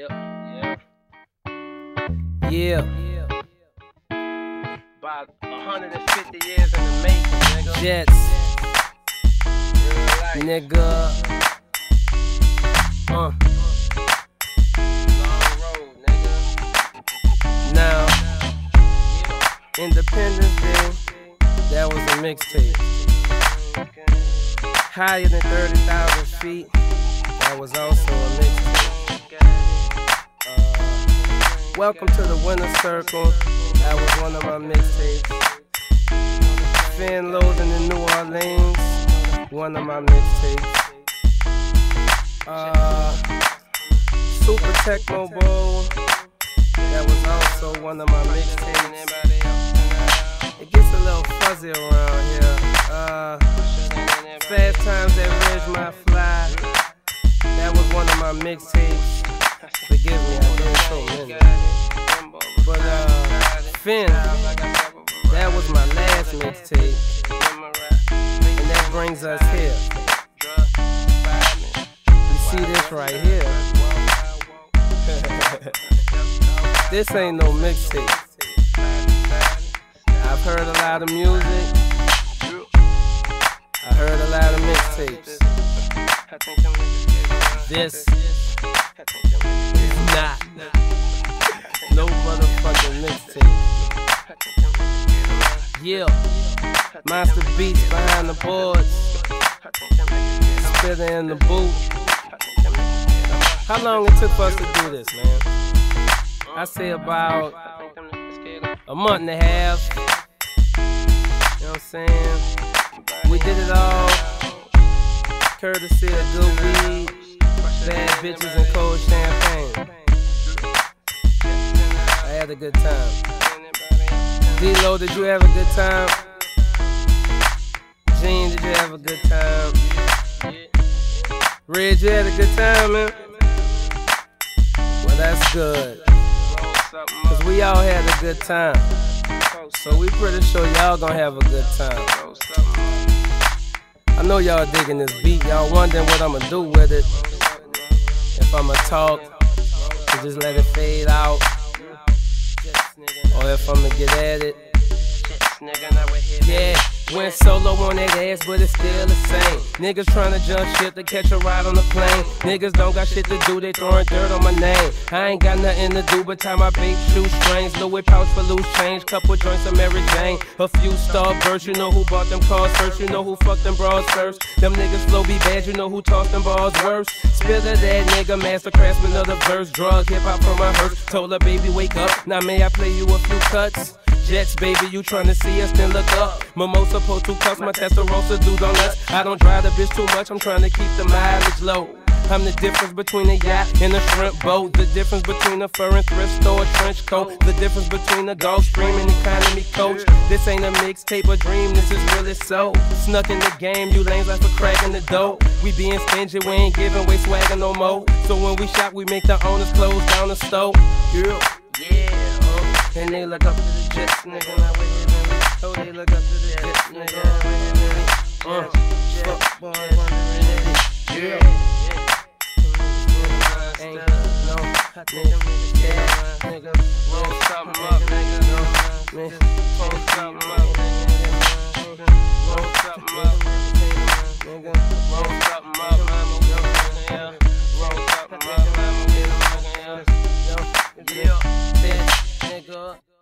Yeah. About 150 years in the making, nigga. Jets. Nigga. Long road, nigga. Now, Independence Day, that was a mixtape. Higher than 30,000 feet, that was also a mixtape. Welcome to the Winner Circle, that was one of my mixtapes. Finn Loading in New Orleans, one of my mixtapes. Super Techno Bowl, that was also one of my mixtapes. It gets a little fuzzy around here. Fast Times at Ridgemont Fly, that was one of my mixtapes. Forgive me, I did so many. But Finn, that was my last mixtape. And that brings us here. You see this right here? This ain't no mixtape. I've heard a lot of music. I heard a lot of mixtapes. This is not no motherfucking mixtape. Yeah, Monster Beats behind the boards, Spitter in the booth. How long it took for us to do this, man? I say about a month and a half. You know what I'm saying? We did it all courtesy of good weed, bad bitches, and cold champagne. I had a good time. D-Lo, did you have a good time? Gene, did you have a good time? Red, you had a good time, man? Well, that's good. Cause we all had a good time. So we pretty sure y'all gonna have a good time. I know y'all digging this beat. Y'all wondering what I'ma do with it. If I'ma talk, to just let it fade out, or if I'ma get at it. Yeah, went solo on that ass, but it's still the same. Niggas tryna jump shit to catch a ride on the plane. Niggas don't got shit to do, they throwing dirt on my name. I ain't got nothing to do but tie my big shoestrings. Louis pouch for loose change, couple joints of Mary Jane. A few Starbursts, you know who bought them cars first. You know who fucked them bras first. Them niggas flow be bad, you know who tossed them balls worse. Spitter that nigga, master craftsman of the verse. Drug hip-hop from my hearse. Told her, baby, wake up. Now may I play you a few cuts? Jets, baby, you tryna see us, then look up. Mimosa, pull 2 cups, my Testarossa do donuts. I don't drive the bitch too much, I'm tryna keep the mileage low. I'm the difference between a yacht and a shrimp boat. The difference between a fur and thrift store trench coat. The difference between a Gulfstream and economy coach. This ain't a mixtape or dream, this is really so. Snuck in the game, you lanes like for cracking the dope. We being stingy, we ain't giving away swagger no more. So when we shop, we make the owners close down the stove. Yeah. And they look up to the Jets, nigga. Oh, they look up to the Jets, nigga. Fuck boy, yeah. Ain't no nigga. Roll something up, nigga. Roll something up, nigga. Roll something up, nigga. Roll something up, mama. Roll something up, mama. Yeah. Nigga.